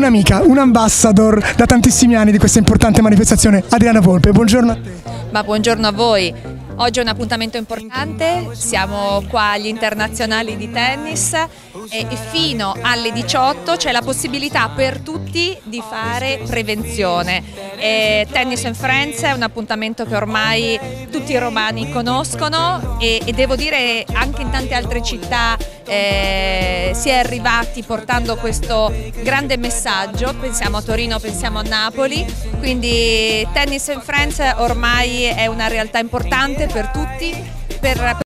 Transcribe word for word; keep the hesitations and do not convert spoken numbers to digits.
un'amica, un ambassador da tantissimi anni di questa importante manifestazione, Adriana Volpe. Buongiorno a te. Ma buongiorno a voi. Oggi è un appuntamento importante, siamo qua agli internazionali di tennis e fino alle diciotto c'è la possibilità per tutti di fare prevenzione. E Tennis and Friends è un appuntamento che ormai tutti i romani conoscono e, e devo dire anche in tante altre città eh, si è arrivati portando questo grande messaggio, pensiamo a Torino, pensiamo a Napoli, quindi Tennis and Friends ormai è una realtà importante per tutti. Per